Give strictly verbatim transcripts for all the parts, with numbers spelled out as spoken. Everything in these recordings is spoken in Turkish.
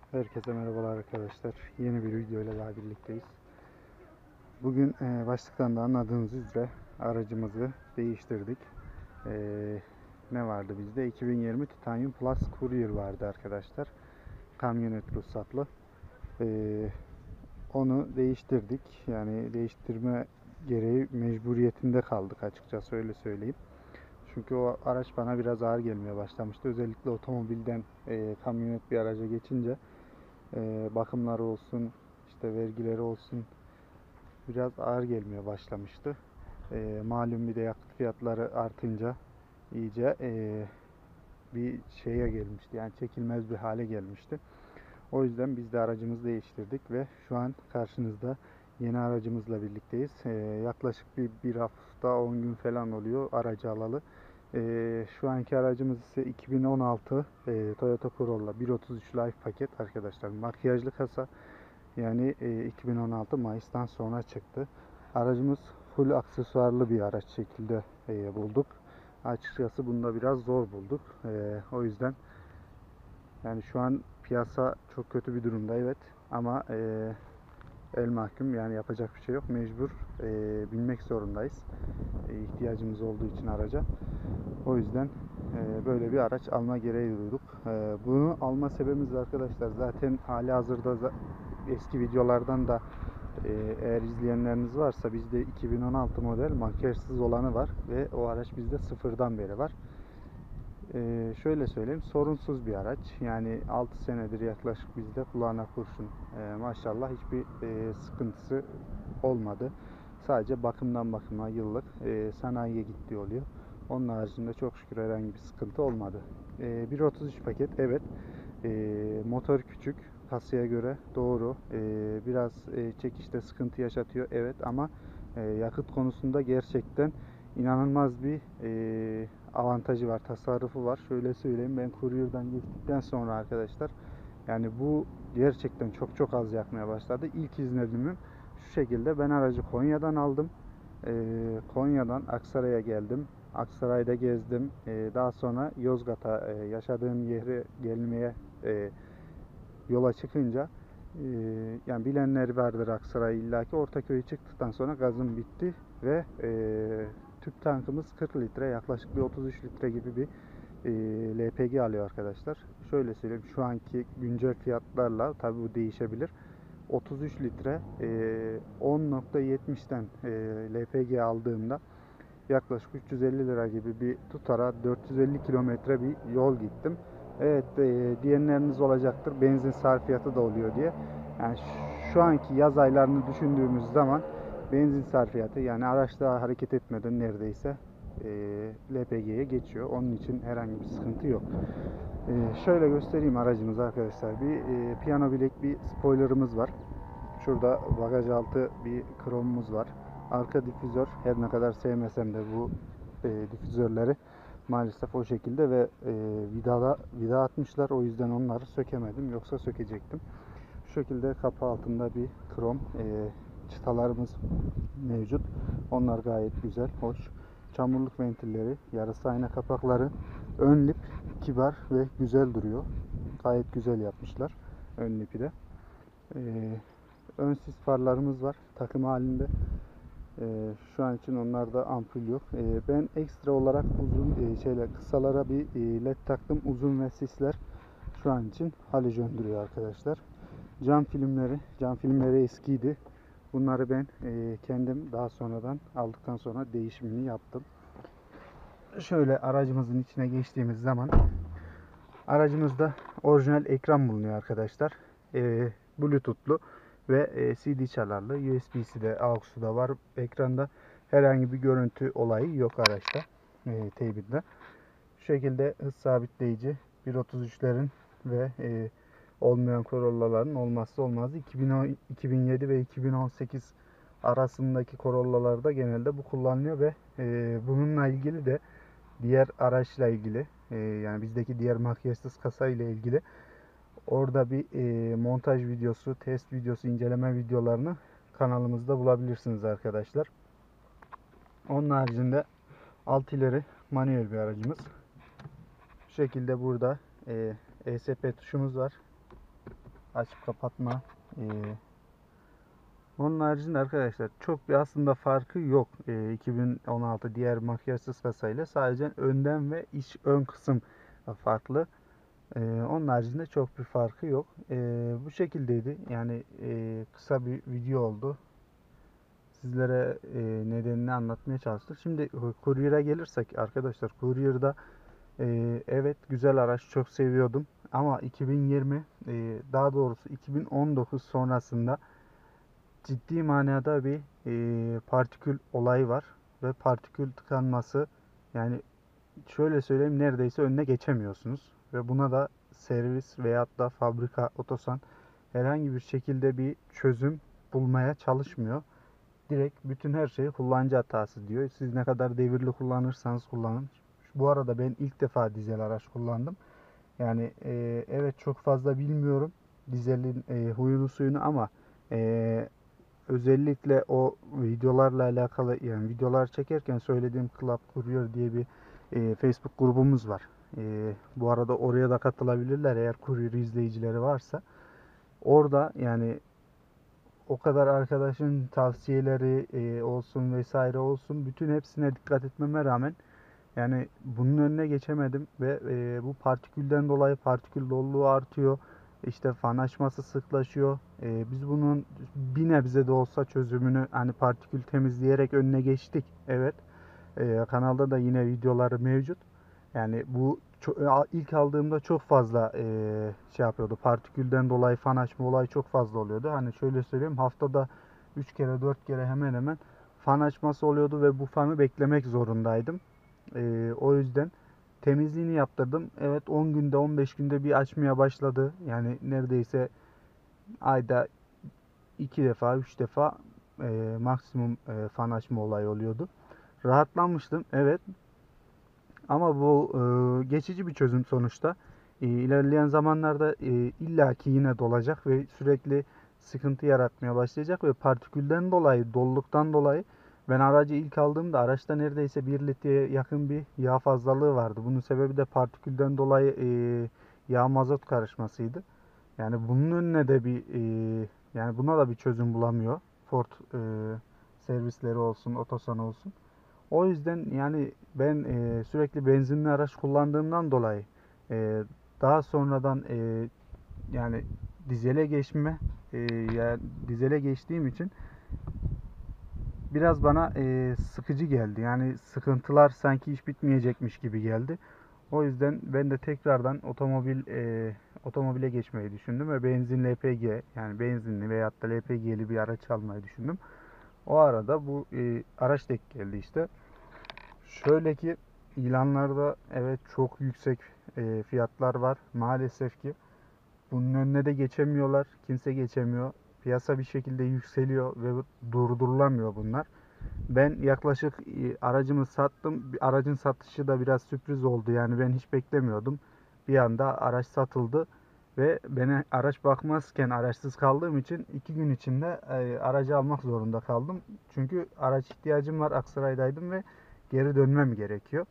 Herkese merhabalar arkadaşlar. Yeni bir video ile daha birlikteyiz. Bugün e, başlıktan da anladığınız üzere aracımızı değiştirdik. E, ne vardı bizde? iki bin yirmi Titanium Plus Courier vardı arkadaşlar. Kamyonet ruhsatlı. E, onu değiştirdik. Yani değiştirme gereği mecburiyetinde kaldık açıkçası, öyle söyleyeyim. Çünkü o araç bana biraz ağır gelmeye başlamıştı. Özellikle otomobilden e, kamyonet bir araca geçince e, bakımları olsun, işte vergileri olsun biraz ağır gelmeye başlamıştı. E, malum bir de yakıt fiyatları artınca iyice e, bir şeye gelmişti. Yani çekilmez bir hale gelmişti. O yüzden biz de aracımızı değiştirdik ve şu an karşınızda yeni aracımızla birlikteyiz. E, yaklaşık bir, bir hafta on gün falan oluyor aracı alalı. E, şu anki aracımız ise iki bin on altı e, Toyota Corolla bir otuz üç Life paket arkadaşlar. Makyajlı kasa. Yani e, iki bin on altı Mayıs'tan sonra çıktı. Aracımız full aksesuarlı bir araç şekilde e, bulduk. Açıkçası bunda biraz zor bulduk. E, o yüzden yani şu an piyasa çok kötü bir durumda, evet, ama e, el mahkum, yani yapacak bir şey yok. Mecbur e, binmek zorundayız. E, ihtiyacımız olduğu için araca. O yüzden e, böyle bir araç alma gereği duyduk. E, bunu alma sebebimiz arkadaşlar zaten hali hazırda eski videolardan da e, eğer izleyenleriniz varsa bizde iki bin on altı model makyajsız olanı var ve o araç bizde sıfırdan beri var. E, şöyle söyleyeyim, sorunsuz bir araç. Yani altı senedir yaklaşık bizde, kulağına kurşun. E, maşallah hiçbir e, sıkıntısı olmadı. Sadece bakımdan bakıma yıllık e, sanayiye gittiği oluyor. Onun haricinde çok şükür herhangi bir sıkıntı olmadı. E, bir otuz üç paket, evet. E, motor küçük, kasaya göre doğru. E, biraz e, çekişte sıkıntı yaşatıyor, evet, ama e, yakıt konusunda gerçekten inanılmaz bir e, avantajı var, tasarrufu var. Şöyle söyleyeyim, ben Courier'dan geçtikten sonra arkadaşlar, yani bu gerçekten çok çok az yakmaya başladı. İlk izlenimim şu şekilde: ben aracı Konya'dan aldım. E, Konya'dan Aksaray'a geldim. Aksaray'da gezdim. E, daha sonra Yozgat'a, e, yaşadığım yere gelmeye e, yola çıkınca, e, yani bilenler vardır Aksaray illaki, Ortaköy'e çıktıktan sonra gazım bitti ve e, tüp tankımız kırk litre, yaklaşık bir otuz üç litre gibi bir e, L P G alıyor arkadaşlar. Şöyle söyleyeyim, şu anki güncel fiyatlarla tabi bu değişebilir. otuz üç litre e, on nokta yetmişten e, L P G aldığımda yaklaşık üç yüz elli lira gibi bir tutara dört yüz elli kilometre bir yol gittim. Evet, e, diyenleriniz olacaktır, benzin sarfiyatı da oluyor diye. Yani şu anki yaz aylarını düşündüğümüz zaman benzin sarfiyatı, yani araçta hareket etmeden neredeyse e, L P G'ye geçiyor. Onun için herhangi bir sıkıntı yok. E, şöyle göstereyim aracımızı arkadaşlar. Bir e, piyano bilek bir spoilerımız var. Şurada bagaj altı bir kromumuz var. Arka difüzör, her ne kadar sevmesem de bu e, difüzörleri maalesef o şekilde ve e, vidala, vida atmışlar. O yüzden onları sökemedim. Yoksa sökecektim. Şu şekilde kapı altında bir krom e, çıtalarımız mevcut. Onlar gayet güzel, hoş. Çamurluk ventilleri, yarısı ayna kapakları, ön lip kibar ve güzel duruyor. Gayet güzel yapmışlar ön lipi de. E, ön sis farlarımız var takım halinde. Ee, şu an için onlarda ampul yok. Ee, ben ekstra olarak uzun e, şeyler kısalara bir e, led taktım. Uzun ve sisler şu an için halojen duruyor arkadaşlar. Cam filmleri, cam filmleri eskiydi. Bunları ben e, kendim daha sonradan aldıktan sonra değişimini yaptım. Şöyle aracımızın içine geçtiğimiz zaman aracımızda orijinal ekran bulunuyor arkadaşlar. E, Bluetooth'lu ve e, C D çalarlı. U S B'si de, A U X'u da var ekranda. Herhangi bir görüntü olayı yok araçta. E, teybinde. Şu şekilde hız sabitleyici bir otuz üçlerin ve e, olmayan Corolla'ların olmazsa olmazı. iki bin on, iki bin yedi ve iki bin on sekiz arasındaki Corolla'larda genelde bu kullanılıyor ve e, bununla ilgili de diğer araçla ilgili, e, yani bizdeki diğer makyajsız kasa ile ilgili orada bir e, montaj videosu, test videosu, inceleme videolarını kanalımızda bulabilirsiniz arkadaşlar. Onun haricinde alt ileri manuel bir aracımız. Bu şekilde burada e, E S P tuşumuz var. açıp kapatma. E, onun haricinde arkadaşlar çok bir aslında farkı yok. E, iki bin on altı diğer makyajsız kasayla sadece önden ve iç ön kısım farklı. E, onun haricinde çok bir farkı yok. E, bu şekildeydi. Yani e, kısa bir video oldu. Sizlere e, nedenini anlatmaya çalıştık. Şimdi Courier'a gelirsek arkadaşlar, Courier'da e, evet güzel araç, çok seviyordum. Ama iki bin yirmi, e, daha doğrusu iki bin on dokuz sonrasında ciddi manada bir e, partikül olayı var ve partikül tıkanması, yani şöyle söyleyeyim, neredeyse önüne geçemiyorsunuz ve buna da servis veyahut da fabrika, Otosan herhangi bir şekilde bir çözüm bulmaya çalışmıyor. Direkt bütün her şeyi kullanıcı hatası diyor. Siz ne kadar devirli kullanırsanız kullanın. Bu arada ben ilk defa dizel araç kullandım. Yani e, evet çok fazla bilmiyorum dizelin e, huyunu suyunu ama e, özellikle o videolarla alakalı, yani videolar çekerken söylediğim Club Courier diye bir e, Facebook grubumuz var. E, bu arada oraya da katılabilirler eğer Courier izleyicileri varsa. Orada yani o kadar arkadaşın tavsiyeleri e, olsun vesaire olsun, bütün hepsine dikkat etmeme rağmen yani bunun önüne geçemedim ve e, bu partikülden dolayı partikül doluluğu artıyor. İşte fan açması sıklaşıyor. E, biz bunun bir nebze de olsa çözümünü, hani partikül temizleyerek önüne geçtik. Evet. E, kanalda da yine videoları mevcut. Yani bu ilk aldığımda çok fazla e, şey yapıyordu. Partikülden dolayı fan açma olayı çok fazla oluyordu. Hani şöyle söyleyeyim, haftada üç kere dört kere hemen hemen fan açması oluyordu ve bu fanı beklemek zorundaydım. E, o yüzden temizliğini yaptırdım. Evet, on günde on beş günde bir açmaya başladı. Yani neredeyse ayda iki defa üç defa e, maksimum e, fan açma olayı oluyordu. Rahatlanmıştım. Evet. Ama bu e, geçici bir çözüm sonuçta. E, ilerleyen zamanlarda e, illaki yine dolacak ve sürekli sıkıntı yaratmaya başlayacak ve partikülden dolayı, doluluktan dolayı ben aracı ilk aldığımda araçta neredeyse bir litreye yakın bir yağ fazlalığı vardı. Bunun sebebi de partikülden dolayı e, yağ mazot karışmasıydı. Yani bunun önüne de bir e, yani buna da bir çözüm bulamıyor. Ford e, servisleri olsun, Otosan olsun. O yüzden yani ben e, sürekli benzinli araç kullandığımdan dolayı e, daha sonradan e, yani dizele geçme e, yani dizele geçtiğim için biraz bana e, sıkıcı geldi. Yani sıkıntılar sanki hiç bitmeyecekmiş gibi geldi. O yüzden ben de tekrardan otomobil e, otomobile geçmeyi düşündüm ve benzin L P G, yani benzinli veyahut da L P G'li bir araç almayı düşündüm. O arada bu e, araç denk geldi işte. Şöyle ki ilanlarda evet çok yüksek e, fiyatlar var. Maalesef ki bunun önüne de geçemiyorlar. Kimse geçemiyor. Piyasa bir şekilde yükseliyor ve durdurulamıyor bunlar. Ben yaklaşık e, aracımı sattım. Aracın satışı da biraz sürpriz oldu. Yani ben hiç beklemiyordum. Bir anda araç satıldı ve ben araç bakmazken araçsız kaldığım için iki gün içinde e, aracı almak zorunda kaldım. Çünkü araç ihtiyacım var. Aksaray'daydım ve geri dönmem gerekiyor.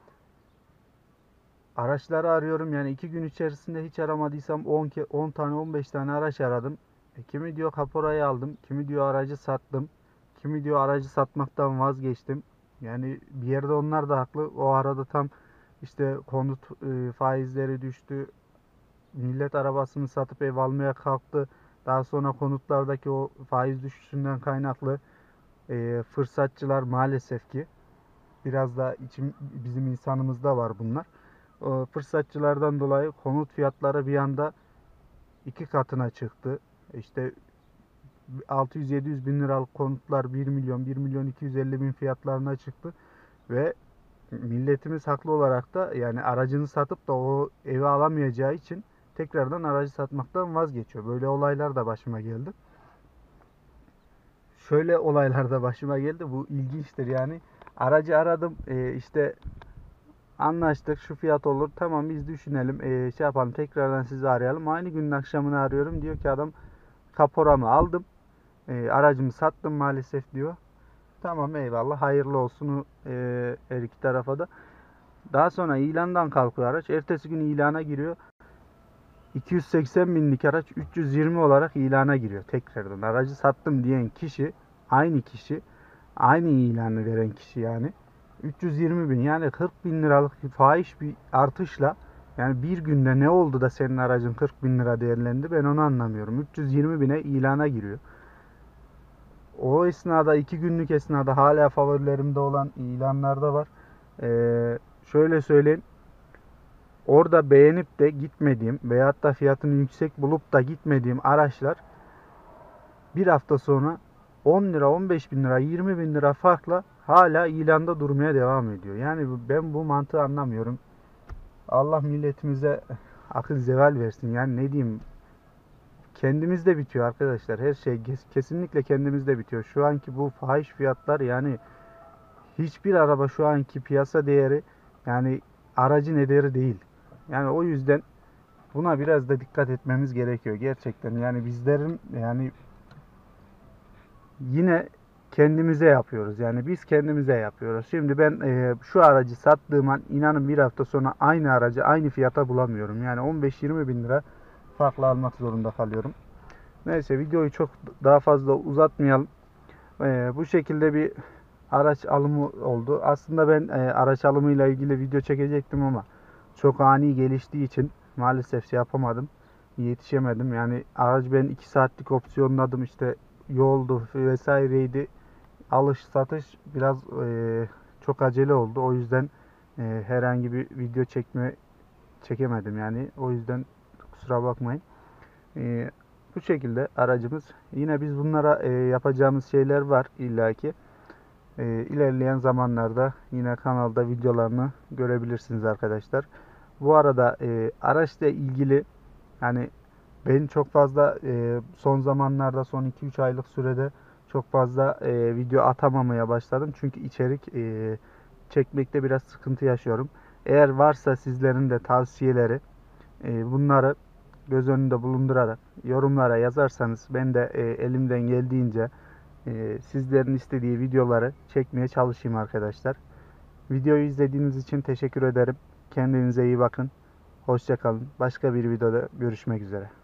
Araçları arıyorum, yani iki gün içerisinde hiç aramadıysam on, on tane on beş tane araç aradım. E, kimi diyor kaporayı aldım, kimi diyor aracı sattım, kimi diyor aracı satmaktan vazgeçtim. Yani bir yerde onlar da haklı. O arada tam işte konut e, faizleri düştü. Millet arabasını satıp ev almaya kalktı. Daha sonra konutlardaki o faiz düşüşünden kaynaklı e, fırsatçılar maalesef ki biraz da içim, bizim insanımızda var bunlar. O fırsatçılardan dolayı konut fiyatları bir anda iki katına çıktı. İşte altı yüz yedi yüz bin liralık konutlar bir milyon, bir milyon iki yüz elli bin fiyatlarına çıktı ve milletimiz haklı olarak da yani aracını satıp da o evi alamayacağı için tekrardan aracı satmaktan vazgeçiyor. Böyle olaylar da başıma geldi. Şöyle olaylar da başıma geldi. Bu ilginçtir yani. Aracı aradım, e, işte anlaştık, şu fiyat olur. Tamam, biz düşünelim. Ee, şey yapalım, tekrardan sizi arayalım. Aynı günün akşamını arıyorum. Diyor ki adam, kaporamı aldım. Ee, aracımı sattım maalesef diyor. Tamam, eyvallah, hayırlı olsun ee, her iki tarafa da. Daha sonra ilandan kalkıyor araç. Ertesi gün ilana giriyor. iki yüz seksen binlik araç üç yüz yirmi olarak ilana giriyor tekrardan. Aracı sattım diyen kişi aynı kişi, aynı ilanı veren kişi yani. üç yüz yirmi bin, yani kırk bin liralık fahiş bir artışla, yani bir günde ne oldu da senin aracın kırk bin lira değerlendi, ben onu anlamıyorum. üç yüz yirmi bine ilana giriyor. O esnada, iki günlük esnada hala favorilerimde olan ilanlar da var. Ee, şöyle söyleyeyim. Orada beğenip de gitmediğim veyahut da fiyatını yüksek bulup da gitmediğim araçlar bir hafta sonra on lira, on beş bin lira, yirmi bin lira farkla hala ilanda durmaya devam ediyor. Yani ben bu mantığı anlamıyorum. Allah milletimize akıl zeval versin. Yani ne diyeyim, kendimizde bitiyor arkadaşlar. Her şey kesinlikle kendimizde bitiyor. Şu anki bu fahiş fiyatlar, yani hiçbir araba şu anki piyasa değeri, yani aracın ederi değil. Yani o yüzden buna biraz da dikkat etmemiz gerekiyor gerçekten. Yani bizlerin, yani yine kendimize yapıyoruz. Yani biz kendimize yapıyoruz. Şimdi ben e, şu aracı sattığım an, inanın bir hafta sonra aynı aracı aynı fiyata bulamıyorum. Yani on beş yirmi bin lira farklı almak zorunda kalıyorum. Neyse, videoyu çok daha fazla uzatmayalım. E, bu şekilde bir araç alımı oldu. Aslında ben e, araç alımıyla ilgili video çekecektim ama çok ani geliştiği için maalesef şey yapamadım. Yetişemedim. Yani aracı ben iki saatlik opsiyonladım, işte yoldu vesaireydi. Alış satış biraz e, çok acele oldu. O yüzden e, herhangi bir video çekme çekemedim yani. O yüzden kusura bakmayın. E, bu şekilde aracımız. Yine biz bunlara e, yapacağımız şeyler var illaki. E, ilerleyen zamanlarda yine kanalda videolarını görebilirsiniz arkadaşlar. Bu arada e, araçla ilgili, yani ben çok fazla e, son zamanlarda, son iki üç aylık sürede çok fazla e, video atamamaya başladım. Çünkü içerik e, çekmekte biraz sıkıntı yaşıyorum. Eğer varsa sizlerin de tavsiyeleri, e, bunları göz önünde bulundurarak yorumlara yazarsanız, ben de e, elimden geldiğince e, sizlerin istediği videoları çekmeye çalışayım arkadaşlar. Videoyu izlediğiniz için teşekkür ederim. Kendinize iyi bakın. Hoşça kalın. Başka bir videoda görüşmek üzere.